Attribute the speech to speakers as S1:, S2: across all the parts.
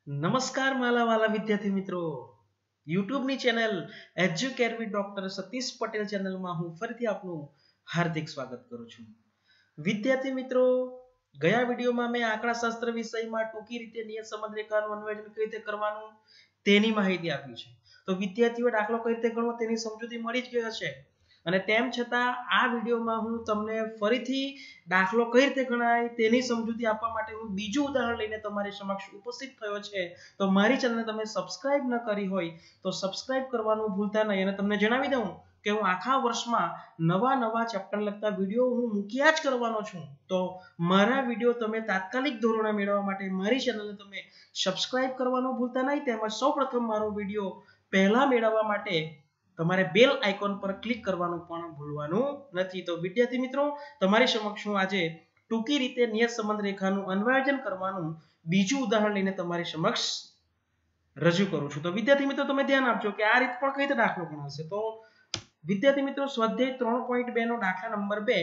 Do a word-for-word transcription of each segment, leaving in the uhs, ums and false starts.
S1: નમસ્કાર માલા વાલા વિદ્યાર્થી મિત્રો, યુટ્યુબ ની channel Educare with doctor Satish Patel ચેનલમાં હું ફરીથી આપનું હાર્દિક સ્વાગત કરું છું. વિદ્યાર્થી મિત્રો, ગયા વિડીયોમાં મેં આંકડાશાસ્ત્ર વિષયમાં ટૂંકી રીતે નિયત સંબંધ રેખાનું અન્વયન કઈ રીતે કરવાનું તેની માહિતી આપી છે. તો વિદ્યાર્થીઓ દાખલો કઈ રીતે ગણવો તેની સમજૂતી મળી જ ગઈ હશે, અને તેમ છતાં આ વિડીયોમાં હું તમને ફરીથી દાખલો કઈ રીતે ગણાય તેની સમજૂતી આપવા માટે હું બીજું ઉદાહરણ લઈને તમારી સમક્ષ ઉપસ્થિત થયો છે. તો મારી ચેનલને તમે સબસ્ક્રાઇબ ન કરી હોય તો સબસ્ક્રાઇબ કરવાનું ભૂલતા નહીં. અને તમને જણાવી દઉં કે હું આખા વર્ષમાં નવા નવા ચેપ્ટર લગતા વિડીયો હું મૂક્યા જ કરવાનો છું. તો મારા વિડીયો તમે તાત્કાલિક ધોરણે મેળવવા માટે મારી ચેનલને તમે સબસ્ક્રાઇબ કરવાનું ભૂલતા નહીં. તેમજ સૌપ્રથમ મારો વિડીયો પહેલા મેળવવા માટે તમારે બેલ આઇકોન પર ક્લિક કરવાનું પણ ભૂલવાનું નથી. તો વિદ્યાર્થી મિત્રો, તમારી સમક્ષ હું આજે ટૂંકી રીતે નિયત સંબંધ રેખાનું અન્વયન કરવાનું બીજું ઉદાહરણ લઈને તમારી સમક્ષ રજૂ કરું છું. તો વિદ્યાર્થી મિત્રો, તમે ધ્યાન આપજો કે આ રીત પણ કઈ રીતે દાખલો ગણાશે. તો વિદ્યાર્થી મિત્રો, સ્વાધ્યાય ત્રણ પોઈન્ટ બે નો દાખલા નંબર બે,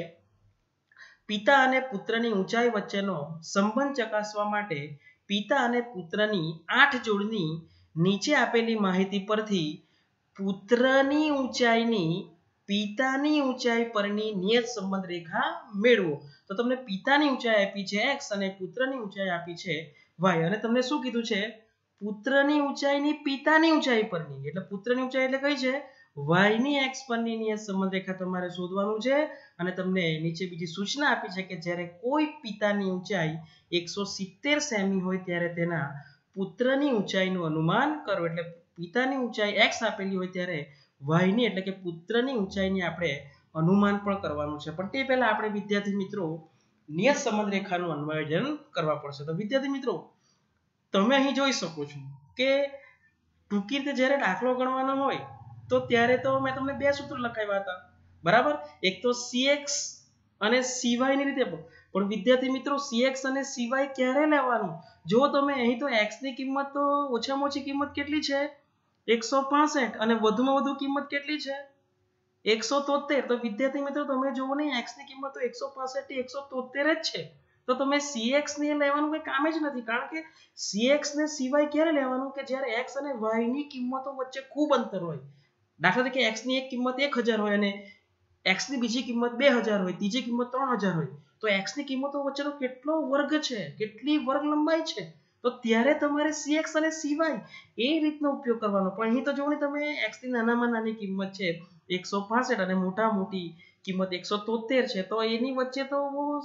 S1: પિતા અને પુત્રની ઊંચાઈ વચ્ચેનો સંબંધ ચકાસવા માટે પિતા અને પુત્રની આઠ જોડની નીચે આપેલી માહિતી પરથી પુત્રની ઊંચાઈની પિતાની ઊંચાઈ પરની નિયત સંબંધ રેખા મેળવો. તો તમને પિતાની ઊંચાઈ આપી છે x અને પુત્રની ઊંચાઈ આપી છે y, અને તમને શું કીધું છે? પુત્રની ઊંચાઈની પિતાની ઊંચાઈ પરની, એટલે પુત્રની ઊંચાઈ એટલે કઈ છે? y ની x પરની નિયત સંબંધ રેખા તમારે શોધવાનું છે. અને તમને નીચે બીજી સૂચના આપી છે કે જ્યારે કોઈ પિતાની ઊંચાઈ એકસો સિત્તેર સેમી હોય ત્યારે તેના પુત્રની ઊંચાઈનું અનુમાન કરો. એટલે પિતાની ઊંચાઈ x આપેલી હોય ત્યારે y ની એટલે કે પુત્રની ઊંચાઈની આપણે અનુમાન પણ કરવાનું છે. પણ તે પહેલા આપણે વિદ્યાર્થી મિત્રો નિયત સંબંધ રેખાનું અન્વયન કરવા પડશે. તો વિદ્યાર્થી મિત્રો, તમે અહીં જોઈ શકો છો કે ટૂંકી રીતે જ્યારે દાખલો ગણવાનો હોય તો ત્યારે તો મેં તમને બે સૂત્ર લખાવ્યા હતા, બરાબર? એક તો cx અને cy ની રીતે. પણ વિદ્યાર્થી મિત્રો, cx અને cy ક્યારે લેવાનું? જો તમે અહીં તો x ની કિંમત તો ઓછામાં ઓછી કિંમત કેટલી છે? એકસો પાસઠ, અને વધુમાં વધુ કિંમત કેટલી છે? એકસો તોતેર. તો વિદ્યાર્થી મિત્રો, તમે જુઓ ને, x ની કિંમત તો એકસો પાસઠ થી એકસો તોતેર જ છે. તો તમે cx ને લેવાનું કોઈ કામ જ નથી, કારણ કે cx ને cy ક્યારે લેવાનું? કે જ્યારે x અને y ની કિંમતો વચ્ચે ખૂબ અંતર હોય. દાખલા તરીકે x ની એક કિંમત એક હજાર હોય અને x ની બીજી કિંમત બે હજાર હોય, ત્રીજી કિંમત ત્રણ હજાર હોય. તો x ની કિંમતો વચ્ચેનો કેટલો વર્ગ છે, કેટલી વર્ગ લંબાઈ છે, તો ત્યારે તમારે cx અને cy એ રીતનો ઉપયોગ કરવાનો. પણ અહીં તો જો ને, તમે x ની નાનામાં નાની કિંમત છે એકસો પાસઠ અને મોટા મોટી કિંમત એકસો તોતેર છે, તો એની વચ્ચે તો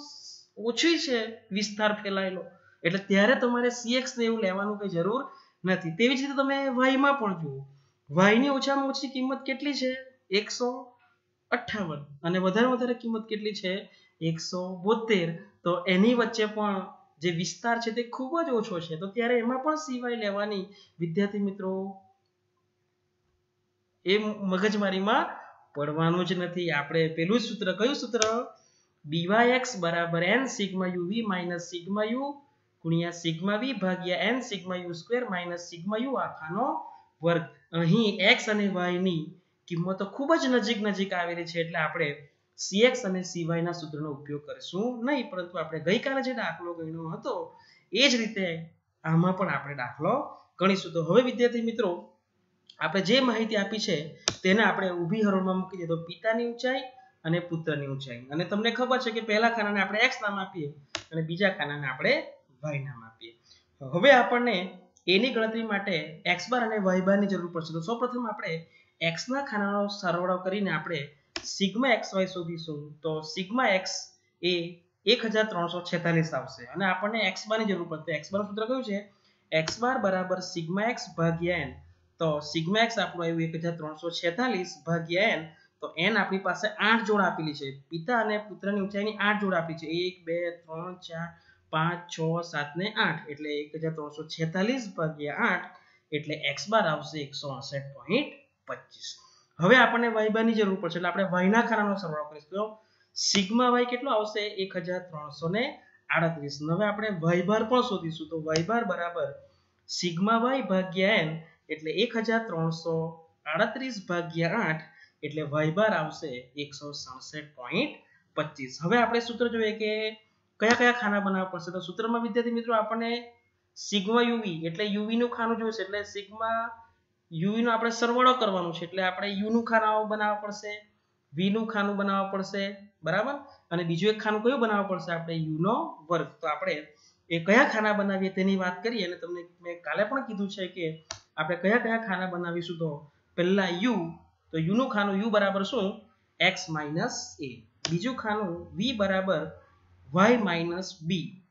S1: ઓછી છે વિસ્તાર ફેલાયેલો, એટલે ત્યારે તમારે cx ને એવું લેવાનું કઈ જરૂર નથી. તેવી જ રીતે તમે y માં પણ જુઓ, y ની ઓછામાં ઓછી કિંમત કેટલી છે? એકસો અઠ્ઠાવન, અને વધારે વધારે કિંમત કેટલી છે? એકસો બોતેર. તો એની વચ્ચે પણ જે વિસ્તાર છે તે ખૂબ જ ઓછો છે, તો ત્યારે એમાં પણ cy લેવાની વિદ્યાર્થી મિત્રો એ મગજમારીમાં પડવાનું જ નથી. આપણે પેલું સૂત્ર, કયું સૂત્ર? dyx બરાબર n sigma uv minus sigma u ગુણ્યા સિગ્મા v ભાગ્યા n sigma u square minus sigma u આખાનો વર્ગ. અહીં x અને y ની કિંમતો ખૂબ જ નજીક નજીક આવેલી છે, એટલે આપણે cx અને cy ના સૂત્રનો ઉપયોગ કરીશું નહીં, પરંતુ આપણે ગઈકાલે જે દાખલો ગણ્યો હતો એ જ રીતે આમાં પણ આપણે દાખલો ગણીશું. તો હવે વિદ્યાર્થી મિત્રો, આપણે જે માહિતી આપી છે તેને આપણે ઊભી હરોળમાં મૂકી દઈએ. તો પિતાની ઊંચાઈ અને પુત્રની ઊંચાઈ, અને તમને ખબર છે કે પહેલા ખાનાને આપણે x નામ આપીએ અને બીજા ખાનાને આપણે y નામ આપીએ. હવે આપણને a ની ગણતરી માટે x બાર અને y બાર ની જરૂર પડશે. તો સૌપ્રથમ આપણે x ના ખાનાનો સરવાળો કરીને આપણે સિગ્મા xy શોધીશું. તો સિગ્મા x એ એક હજાર ત્રણસો છેતાલીસ આવશે, અને આપણને x બાર ની જરૂર પડશે. x બાર નું સૂત્ર કયું છે? x બાર બરાબર સિગ્મા x ભાગ્યા n. તો સિગ્મા x આપણું આવ્યું એક હજાર ત્રણસો છેતાલીસ ભાગ્યા n. તો n આપણી પાસે આઠ જોડ આપેલી છે, પિતા અને પુત્રની ઊંચાઈની આઠ જોડ આપી છે, એક બે ત્રણ ચાર પાંચ છ સાત ને આઠ, એટલે એક હજાર ત્રણસો છેતાલીસ ભાગ્યા આઠ, એટલે x બાર આવશે એકસો અડસઠ પોઈન્ટ પચીસ. હવે આપણને y બાર ની જરૂર પડશે, એટલે આપણે y ના ખાનાનો સરવાળો કરીશું. તો સિગ્મા y કેટલો આવશે? એક હજાર ત્રણસો આડત્રીસ. હવે આપણે y બાર પણ શોધીશું. તો y બાર બરાબર સિગ્મા y ભાગ્યા n, એટલે એક હજાર ત્રણસો આડત્રીસ ભાગ્યા આઠ, એટલે y બાર આવશે એકસો સડસઠ પોઈન્ટ પચીસ. હવે આપણે સૂત્ર જોઈએ કે કયા કયા ખાના બનાવવા પડશે. તો સૂત્રમાં વિદ્યાર્થી મિત્રો આપણને સિગ્મા યુવી એટલે યુવી નું ખાનું જોઈશે એટલે સિગ્મા યુવી નો આપણે સરવાળો કરવાનો છે એટલે આપણે યુ નું ખાનું બનાવવા પડશે, વી નું ખાનું બનાવવા પડશે, બરાબર. અને બીજું એક ખાનું કયું બનાવવા પડશે આપણે યુ નો વર્ગ. તો આપણે એ કયા ખાના બનાવીએ તેની વાત કરીએ અને તમને મેં કાલે પણ કીધું છે કે આપણે કયા કયા ખાના બનાવીશું. તો પહેલા યુ, તો યુ નું ખાનું યુ બરાબર શું x માઇનસ a, બીજું ખાનું v બરાબર y માઇનસ b,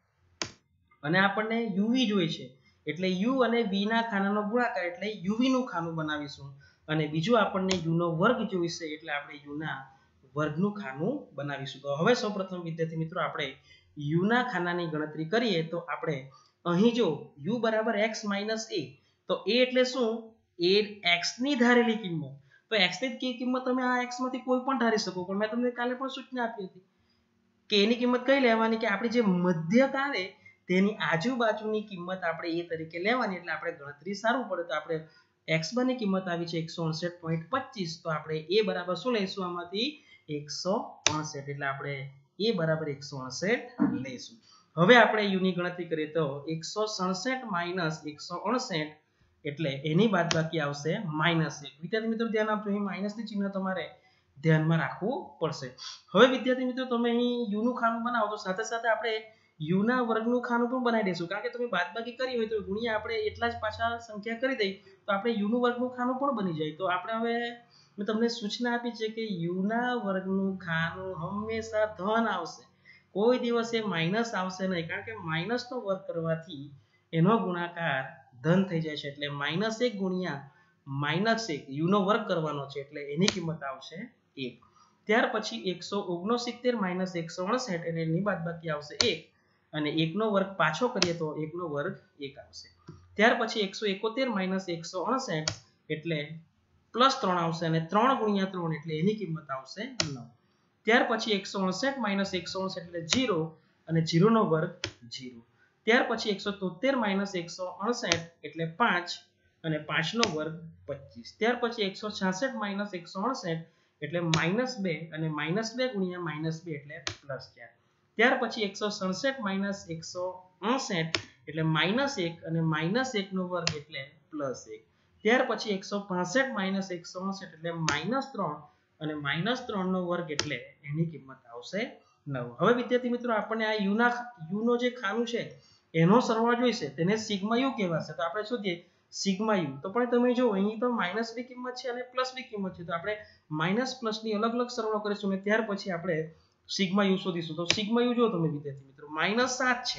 S1: અને આપણને યુવી જોઈએ છે એટલે u અને v ના ખાનાનો ગુણાકાર એટલે યુવી નું ખાનું બનાવીશું. અને બીજું આપણને u નો વર્ગ જોઈશે એટલે આપણે u ના વર્ગનું ખાનું બનાવીશું. તો હવે સૌપ્રથમ વિદ્યાર્થી મિત્રો આપણે u ના ખાનાની ગણતરી કરીએ તો આપણે અહીં જો u બરાબર x માઇનસ a, તો a એટલે શું એ x ની ધારેલી કિંમત. તો x ની કિંમત તમે આ x માંથી કોઈ પણ ધારી શકો, પણ મેં તમને કાલે પણ સૂચના આપી હતી કે એની કિંમત કઈ લેવાની કે આપણી જે મધ્યક આવે તેની આજુબાજુની કિંમત આપણે એ તરીકે લેવાની એટલે આપણે ગણતરી સારું પડે. તો આપણે x બાર ની કિંમત આવી છે એકસો અડસઠ પોઈન્ટ પચીસ, તો આપણે a બરાબર શું લઈશું આમાંથી એકસો અડસઠ, એટલે આપણે a બરાબર એકસો અડસઠ લઈશું. હવે આપણે u ની ગણતરી કરીએ તો એકસો સડસઠ માઇનસ એકસો અડસઠ એટલે એની બાદબાકી આવશે માઇનસ એક. વિદ્યાર્થી મિત્રો ધ્યાન આપજો, અહીં માઇનસ ની ચિહ્ન તમારે ધ્યાનમાં રાખવું પડશે. હવે વિદ્યાર્થી મિત્રો તમે અહીં u નું ખાનું બનાવો તો સાથે સાથે આપણે u ના વર્ગનું ખાનું પણ બનાવી દઈશું, કારણ કે તમે બાદબાકી કરી હોય તો ગુણ્યા આપણે એટલા જ પાછા સંખ્યા કરી દઈ તો આપણે u નું વર્ગનું ખાનું પણ બની જાય. તો આપણે હવે મેં તમને સૂચના આપી છે કે u ના વર્ગનું ખાનું હંમેશા ધન આવશે, કોઈ દિવસે માઇનસ આવશે નહીં, કારણ કે માઇનસ નો વર્ગ કરવાથી એનો ગુણાકાર ધન થઈ જાય છે એટલે માઇનસ એક ગુણ્યા માઇનસ એક u નો વર્ગ કરવાનો છે એટલે એની કિંમત આવશે એક. ત્યાર પછી એકસો ઓગણસિત્તેર માઇનસ એકસો અડસઠ એટલે એની બાદબાકી આવશે એક, અને એક નો વર્ગ પાછો કરીએ તો એક નો વર્ગ એક આવશે. ત્યાર પછી એકસો એકોતેર માઇનસ એકસો અડસઠ એટલે પ્લસ ત્રણ આવશે, અને ત્રણ ગુણ્યા ત્રણ એટલે એની કિંમત આવશે નવ. ત્યાર પછી એકસો અડસઠ માઇનસ એકસો અડસઠ એટલે ઝીરો, અને ઝીરો નો વર્ગ ઝીરો. ત્યાર પછી એકસો તોતેર માઇનસ એકસો અડસઠ એટલે પાંચ, અને પાંચ નો વર્ગ પચીસ. ત્યાર પછી એકસો છાસઠ માઇનસ એકસો અડસઠ એટલે માઇનસ બે, અને માઇનસ બે ગુણ્યા માઇનસ બે એટલે પ્લસ ચાર. ત્યાર પછી એકસો સડસઠ માઇનસ એકસો અડસઠ એટલે માઇનસ એક, અને માઇનસ એક નો વર્ગ એટલે પ્લસ એક. ત્યાર પછી એકસો પાસઠ માઇનસ એકસો અડસઠ એટલે માઇનસ ત્રણ, અને માઇનસ ત્રણ નો વર્ગ એટલે એની કિંમત આવશે નવ. હવે વિદ્યાર્થી મિત્રો આપણને આ u ના u નો જે ખાનું છે એનો સરવાળો જોઈશે, તેને સિગ્મા યુ કહેવાશે. તો આપણે શોધીએ સિગ્મા યુ. તો પણ તમે જો અહીં તો માઇનસ ની કિંમત છે અને પ્લસ ની કિંમત છે, તો આપણે માઇનસ પ્લસ ની અલગ અલગ સરવાળો કરીશું અને ત્યાર પછી આપણે સિગ્મા યુ શોધીશું. તો સિગ્મા યુ જો તમે વિદ્યાર્થી મિત્રો માઇનસ સાત છે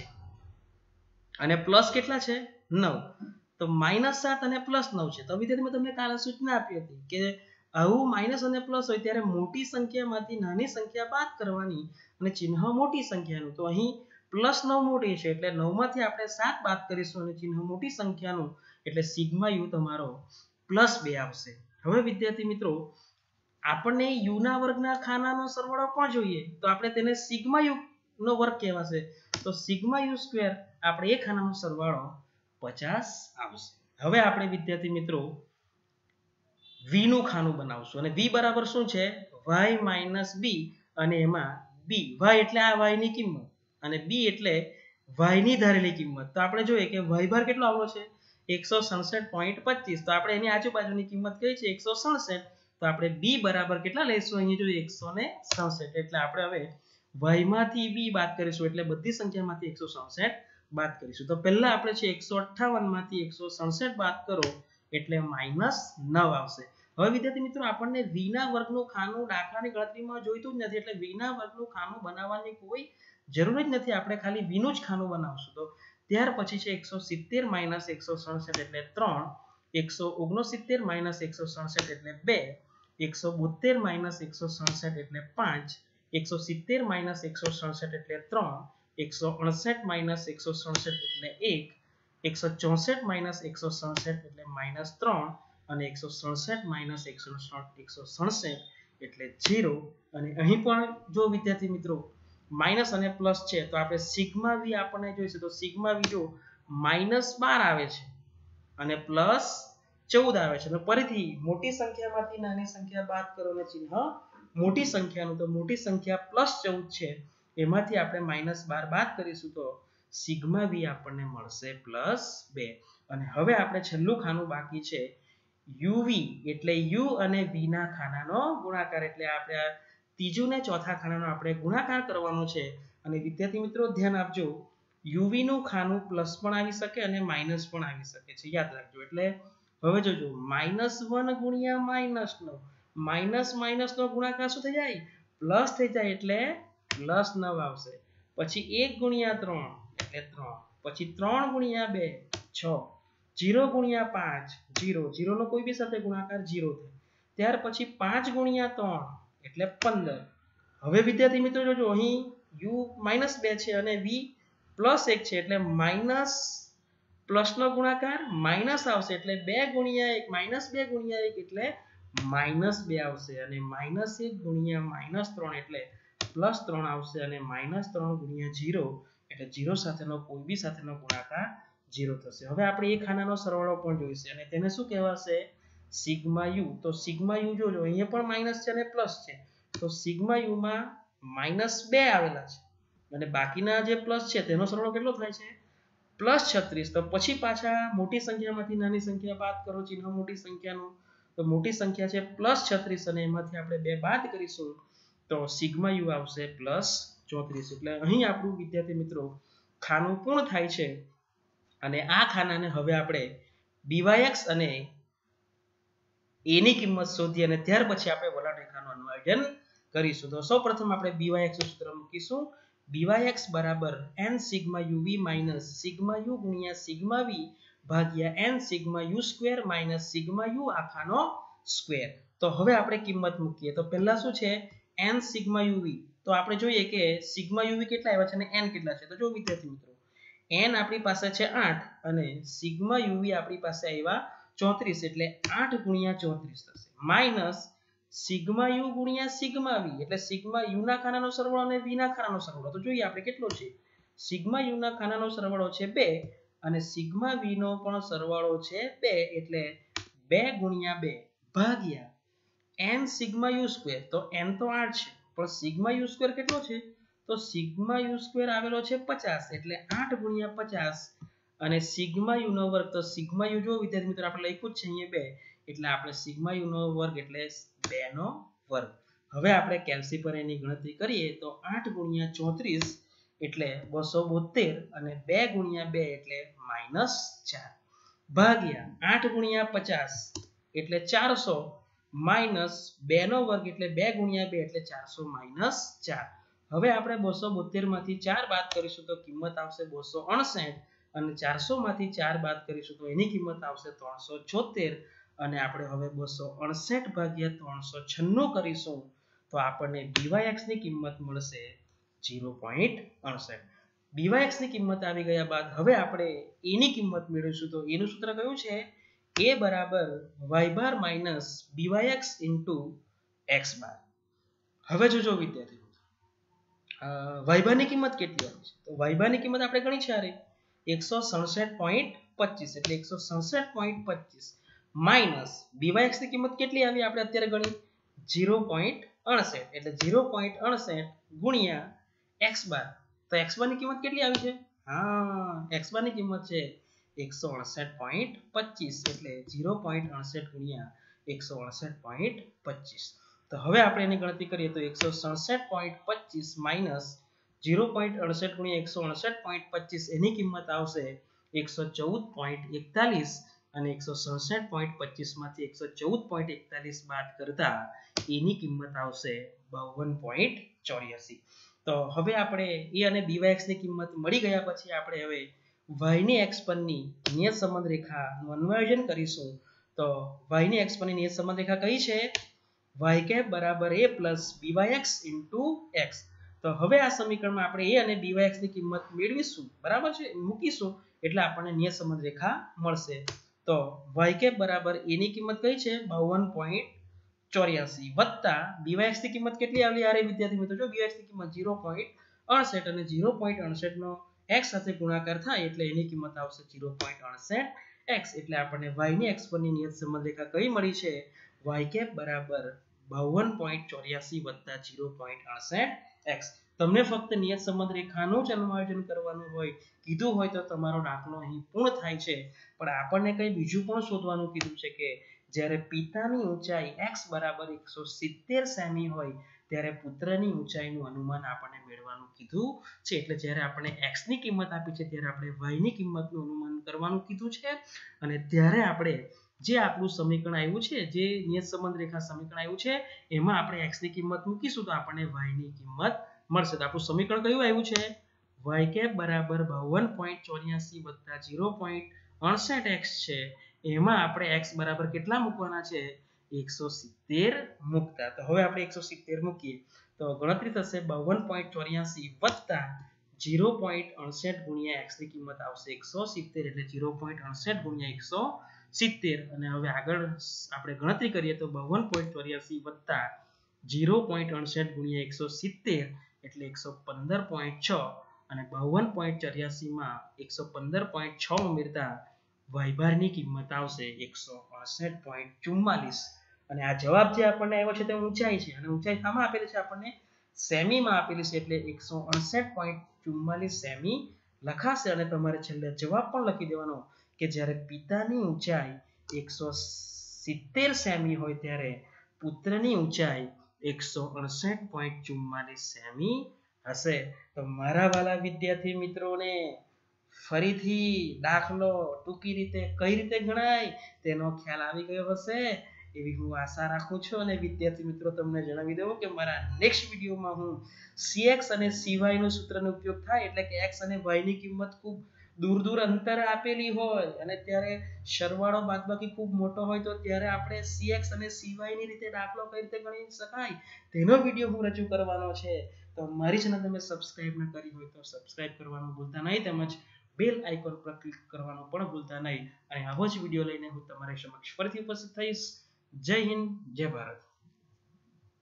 S1: અને પ્લસ કેટલા છે નવ, તો માઇનસ સાત અને પ્લસ નવ છે. તો વિદ્યાર્થી મેં તમને કાલે સૂચના આપી હતી કે આવું માઇનસ અને પ્લસ હોય ત્યારે મોટી સંખ્યામાંથી નાની સંખ્યા બાદ કરવાની અને ચિહ્ન મોટી સંખ્યાનું. તો અહીં પ્લસ નવ મોટી છે એટલે નવ માંથી આપણે સાત બાદ કરીશું અને ચિહ્ન મોટી સંખ્યાનું એટલે સિગ્મા યુ તમારો પ્લસ બે આવશે. હવે વિદ્યાર્થી મિત્રો આપણને u ના વર્ગના ખાનાનો સરવાળો પણ જોઈએ, તો આપણે તેને સિગ્મા યુ નો વર્ગ કહેવાશે. તો સિગ્મા યુ સ્ક્વેર આપણે એ ખાનાનો સરવાળો પચાસ આવશે. હવે આપણે વિદ્યાર્થી મિત્રો v નું ખાનું બનાવશું, અને v બરાબર શું છે y માઇનસ b, અને એમાં b y એટલે આ y ની કિંમત અને b એટલે y ની ધારેલી કિંમત. તો આપણે જોઈએ કે y બાર કેટલો આવ્યો છે એકસો સડસઠ પોઈન્ટ પચીસ, તો આપણે એની આજુબાજુની કિંમત કઈ છે એકસો સડસઠ. તો આપણે b બરાબર કેટલા લઈશું અહીં જોઈએ એકસો સડસઠ, એટલે આપણે હવે y માંથી b બાદ કરીશું એટલે બધી સંખ્યામાંથી એકસો સડસઠ બાદ કરીશું. તો પહેલા આપણે છે એકસો અઠ્ઠાવન માંથી એકસો સડસઠ બાદ કરો એટલે માઇનસ નવ આવશે. હવે વિદ્યાર્થી મિત્રો આપણને v ના વર્ગનું ખાનું દાખલાની ગણતરીમાં જોઈતું જ નથી, એટલે v ના વર્ગનું ખાનું બનાવવાની કોઈ જરૂર જ નથી, આપણે ખાલી v નું જ ખાનું બનાવશું. તો ત્યાર પછી છે એકસો સિત્તેર માઇનસ એકસો સડસઠ એટલે ત્રણ, એકસો ઓગણસિત્તેર માઇનસ એકસો સડસઠ એટલે બે, એકસો બોતેર માઇનસ એકસો સડસઠ એટલે પાંચ, એકસો સિત્તેર માઇનસ એકસો સડસઠ એટલે ત્રણ, એકસો અડસઠ માઇનસ એકસો સડસઠ એટલે એક, એકસો ચોસઠ માઇનસ એકસો સડસઠ એટલે માઇનસ ત્રણ, અને એકસો સડસઠ માઇનસ એકસો સડસઠ એટલે ઝીરો. અને અહીં પણ જો વિદ્યાર્થી મિત્રો માઇનસ અને પ્લસ છે તો આપણે સિગ્મા વી આપણને જોઈશે. તો સિગ્મા વી જો માઇનસ બાર આવે છે અને પ્લસ ચૌદ આવે છે, તો ફરીથી મોટી સંખ્યામાંથી નાની સંખ્યા બાદ કરો અને ચિહ્ન મોટી સંખ્યાનું. તો મોટી સંખ્યા પ્લસ ચૌદ છે, એમાંથી આપણે માઇનસ બાર બાદ કરીશું તો સિગ્મા વી આપણને મળશે પ્લસ બે. અને હવે આપણે છેલ્લું ખાનું બાકી છે યુવી, એટલે યુ અને વી ના ખાનાનો ગુણાકાર, એટલે આપણે ત્રીજું ને ચોથા ખાનાનો આપણે ગુણાકાર કરવાનો છે. અને વિદ્યાર્થી મિત્રો ધ્યાન આપજો, યુવી નું ખાનું પ્લસ પણ આવી શકે અને માઇનસ પણ આવી શકે છે, યાદ રાખજો. એટલે હવે જોજો, માઇનસ વન ગુણ્યા માઇનસ નવ, માઇનસ માઇનસ નો ગુણાકાર શું થઈ જાય? પ્લસ થઈ જાય, એટલે પ્લસ નવ આવશે. પછી એક ગુણ્યા ત્રણ એટલે ત્રણ, પછી ત્રણ ગુણ્યા બે છ, જીરો ગુણ્યા પાંચ જીરો, જીરો નો કોઈ બી સાથે ગુણાકાર જીરો થાય. ત્યાર પછી પાંચ ગુણ્યા ત્રણ એટલે પંદર. હવે વિદ્યાર્થી મિત્રો જોજો, અહીં u માઇનસ બે છે અને v પ્લસ એક છે, એટલે માઇનસ પ્લસ નો ગુણાકાર માઇનસ આવશે, એટલે બે ગુણ્યા એક માઇનસ બે ગુણ્યા એક એટલે માઇનસ બે આવશે. અને માઇનસ એક ગુણ્યા માઇનસ ત્રણ એટલે પ્લસ ત્રણ આવશે. અને માઇનસ ત્રણ ગુણ્યા જીરો એટલે જીરો સાથેનો કોઈ બી સાથેનો ગુણાકાર જીરો થશે. હવે આપણે એ ખાનાનો સરવાળો પણ જોઈશે અને તેને શું કહેવાશે? Sigma u. તો સિગ્મા યુ જોજો, અહીંયા પણ માઇનસ છે અને પ્લસ છે, તો સિગ્મા યુ માં માઇનસ બે આવેલા છે અને બાકીના જે પ્લસ છે તેનો સરવાળો કેટલો થાય છે? પ્લસ છત્રીસ. તો પછી પાછા મોટી સંખ્યામાંથી નાની સંખ્યા બાદ કરો, ચિહ્ન મોટી સંખ્યાનું, તો મોટી સંખ્યા છે પ્લસ છત્રીસ અને એમાંથી આપણે બે બાદ કરીશું તો સિગ્મા યુ આવશે પ્લસ ચોત્રીસ. એટલે અહીં આપણું વિદ્યાર્થી મિત્રો ખાનું પૂર્ણ થાય છે. અને આ ખાનાને હવે આપણે બીવાયએક્સ અને એ ની કિંમત શોધી અને ત્યાર પછી આપણે વલણ રેખાનું અન્વયન કરીશું. તો સૌપ્રથમ આપણે બીવાયએક્સ નું સૂત્ર મૂકીશું. બીવાયએક્સ બરાબર n sigma uv minus sigma u ગુણ્યા સિગ્મા વી ભાગ્યા n sigma u square minus sigma u આખાનો સ્ક્વેર. તો હવે આપણે કિંમત મૂકીએ. તો પહેલા શું છે? n sigma uv. તો આપણે જોઈએ કે સિગ્મા યુવી કેટલા આવ્યા છે અને n કેટલા છે. તો જો વિદ્યાર્થી મિત્રો, n આપણી પાસે છે આઠ અને સિગ્મા યુવી આપણી પાસે આવ્યા ચોત્રીસ, એટલે આઠ ગુણ્યા ચોત્રીસ થશે, માઇનસ સિગ્મા યુ ગુણ્યા સિગ્મા વી, એટલે સિગ્મા યુ ના ખાનાનો સરવાળો અને વી ના ખાનાનો સરવાળો. તો જોઈએ આપણે કેટલો છે. સિગ્મા યુ ના ખાનાનો સરવાળો છે બે અને સિગ્મા વી નો પણ સરવાળો છે બે, એટલે બે ગુણ્યા બે ભાગ્યા n સિગ્મા યુ સ્ક્વેર. તો n તો આઠ છે પણ સિગ્મા યુ સ્ક્વેર કેટલો છે? તો સિગ્મા યુ સ્ક્વેર આવેલો છે પચાસ, એટલે આઠ ગુણ્યા પચાસ અને સિગ્મા યુ નો વર્ગ. તો સિગ્મા યુ જો વિદ્યાર્થી મિત્રો આપણે લખ્યું જ છે અહીંયા બે, એટલે આપણે સિગ્મા યુ નો વર્ગ એટલે બે નો વર્ગ. હવે આપણે કેલ્સી પર એની ગણતરી કરીએ તો આઠ ગુણ્યા ચોત્રીસ એટલે બસો બોતેર અને બે ગુણ્યા બે એટલે માઇનસ ચાર ભાગ્યા આઠ ગુણ્યા પચાસ એટલે ચારસો માઇનસ બે નો વર્ગ એટલે બે ગુણ્યા બે એટલે ચારસો માઇનસ ચાર. હવે આપણે બસો બોતેર માંથી ચાર બાદ કરીશું તો કિંમત આવશે બસો અણસાઠ અને ચારસો માંથી ચાર બાદ કરીશું તો એની કિંમત આવશે ત્રણસો છોતેર. અને આપણે હવે બસો અણસાઠ ભાગ્યા ત્રણસો છન્નું કરીશું તો આપણને બીવાયએક્સ ની કિંમત મળશે ઝીરો પોઈન્ટ અણસાઠ. બીવાયએક્સ ની કિંમત આવી ગયા બાદ હવે આપણે એ ની કિંમત મેળવીશું. તો એનું સૂત્ર કયું છે? a બરાબર y bar minus byx into x bar. હવે જોજો વિદ્યાર્થી y બાર ની કિંમત કેટલી આવી છે? તો y બાર ની કિંમત આપણે ગણી છે આરે એકસો સડસઠ પોઈન્ટ પચીસ, એટલે એકસો સડસઠ પોઈન્ટ પચીસ માઇનસ બીવાયએક્સ ની કિંમત કેટલી આવી આપણે અત્યારે ગણી ઝીરો પોઈન્ટ અણસાઠ, એટલે ઝીરો પોઈન્ટ અણસાઠ ગુણ્યા x બાર. તો x બાર ની કિંમત કેટલી આવી છે? હા, x બાર ની કિંમત છે એકસો અણસાઠ પોઈન્ટ પચીસ, એટલે ઝીરો પોઈન્ટ અણસાઠ ગુણ્યા એકસો અણસાઠ પોઈન્ટ પચીસ. તો હવે આપણે એની ગણતરી કરીએ તો એકસો સડસઠ પોઈન્ટ પચીસ માઇનસ ઝીરો પોઈન્ટ અડસઠ ગુણ્યા એકસો અણસાઠ પોઈન્ટ પચીસ, એની કિંમત આવશે એકસો ચૌદ પોઈન્ટ એકતાલીસ અને એકસો સડસઠ પોઈન્ટ પચીસ માંથી એકસો ચૌદ પોઈન્ટ એકતાલીસ બાદ કરતા એની કિંમત આવશે બાવન પોઈન્ટ ચોર્યાસી. તો હવે આપણે એ અને બીવાયએક્સ ની કિંમત મળી ગયા પછી આપણે હવે y ની x પરની નિયત સંબંધ રેખાનું અન્વયન કરીશું. તો y ની x પરની નિયત સંબંધ રેખા કઈ છે? y કેપ બરાબર a plus byx into x. તો હવે આ સમીકરણમાં આપણે a અને બીવાયએક્સ ની કિંમત મેળવીશું, બરાબર છે, મૂકીશું એટલે આપણને નિયત સંબંધ રેખા મળશે. તો y કેપ બરાબર a ની કિંમત કઈ છે? બાવન પોઈન્ટ ચોર્યાસી વત્તા બીવાયએક્સ ની કિંમત કેટલી આવી? આરે વિદ્યાર્થી મિત્રો જો બીવાયએક્સ ની કિંમત ઝીરો પોઈન્ટ અણસાઠ અને ઝીરો પોઈન્ટ અણસાઠ નો x સાથે ગુણાકાર થાય એટલે એની કિંમત આવશે ઝીરો પોઈન્ટ અણસાઠ x. એટલે આપણને y ની x પરની નિયત સંબંધ રેખા કઈ મળી છે? y કેપ બરાબર બાવન પોઈન્ટ ચોર્યાસી વત્તા ઝીરો પોઈન્ટ અણસાઠ x. તમને ફક્ત નિયત સંબંધ રેખાનું જ અનુમાર્જન કરવાનું હોય કીધું હોય તો તમારો દાખલો અહીં પૂર્ણ થાય છે, પણ આપણને કંઈ બીજું પણ શોધવાનું કીધું છે કે જ્યારે પિતાની ઊંચાઈ x બરાબર એકસો સિત્તેર સેમી હોય ત્યારે પુત્રની ઊંચાઈનું અનુમાન આપણને મેળવવાનું કીધું છે. એટલે જ્યારે આપણે x ની કિંમત આપી છે ત્યારે આપણે y ની કિંમતનું અનુમાન કરવાનું કીધું છે, અને ત્યારે આપણે જે આપણું સમીકરણ આવ્યું છે, જે નિયત સંબંધ રેખા સમીકરણ આવ્યું છે, એમાં આપણે x ની કિંમત મૂકીશું તો આપણને y ની કિંમત મળશે. તો આપણું સમીકરણ કયું આવ્યું છે? y કેપ બરાબર બાવન પોઈન્ટ ચોર્યાસી વત્તા ઝીરો પોઈન્ટ અડસઠ x છે. એમાં આપણે x બરાબર કેટલા મૂકવાના છે? એકસો સિત્તેર મૂકતા. તો હવે આપણે એકસો સિત્તેર મૂકીએ તો ગણતરી થશે બાવન પોઈન્ટ ચોર્યાસી વત્તા ઝીરો પોઈન્ટ અડસઠ ગુણ્યા x ની કિંમત આવશે એકસો સિત્તેર, એટલે ઝીરો પોઈન્ટ અડસઠ ગુણ્યા એકસો સિત્તેર. અને હવે આગળ આપણે ગણતરી કરીએ તો બાવન પોઈન્ટ ચોર્યાસી વત્તા ઝીરો પોઈન્ટ અડસઠ ગુણ્યા એકસો સિત્તેર એટલે એકસો પંદર પોઈન્ટ છ, અને બાવન પોઈન્ટ ચોર્યાસી માં એકસો પંદર પોઈન્ટ છ ઉમેરતા y બારની કિંમત આવશે એકસો અડસઠ પોઈન્ટ ચુમ્માલીસ. અને આ જવાબ જે આપણને આવ્યો છે તે ઊંચાઈ છે, અને ઊંચાઈ શામાં આપેલી છે? આપણને સેમીમાં આપેલી છે, એટલે એકસો અડસઠ પોઈન્ટ ચુમ્માલીસ સેમી લખાશે. અને તમારે છેલ્લે જવાબ પણ લખી દેવાનો કે જ્યારે પિતાની ઊંચાઈ એકસો સિત્તેર સેમી હોય ત્યારે પુત્રની ઊંચાઈ એકસો અડસઠ પોઈન્ટ ચુમ્માલીસ સેમી હશે. તો મારા વાલા વિદ્યાર્થી મિત્રોને ફરીથી દાખલો ટૂંકી રીતે કઈ રીતે ગણાય તેનો ખ્યાલ આવી ગયો હશે એવી હું આશા રાખું છું. અને વિદ્યાર્થી મિત્રો તમને જણાવી દઉં કે મારા નેક્સ્ટ વિડીયોમાં હું cx અને cy નો સૂત્રનો ઉપયોગ થાય, એટલે કે x અને y ની કિંમત ખૂબ દૂર દૂર અંતરે આપેલી હોય અને ત્યારે સરવાળો બાદબાકી ખૂબ મોટો હોય તો ત્યારે આપણે cx અને cy ની રીતે દાખલો કઈ રીતે ગણી શકાય તેનો વિડીયો હું રજૂ કરવાનો છે. તો મારી ચેનલ તમે સબસ્ક્રાઇબ ન કરી હોય તો સબસ્ક્રાઇબ કરવાનું ભૂલતા નહીં, તેમજ બેલ આઇકોન પર ક્લિક કરવાનું પણ ભૂલતા નહીં. અને આવો જ વિડીયો લઈને હું તમારી સમક્ષ ફરીથી ઉપસ્થિત થઈશ. જય હિન્દ, જય ભારત.